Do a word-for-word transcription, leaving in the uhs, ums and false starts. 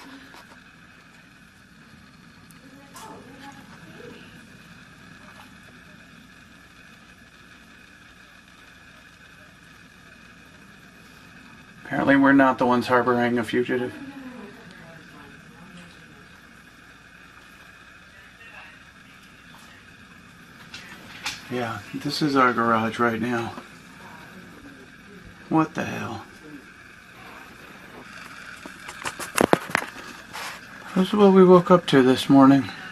Apparently we're not the ones harboring a fugitive. Yeah, this is our garage right now. What the hell? This is what we woke up to this morning.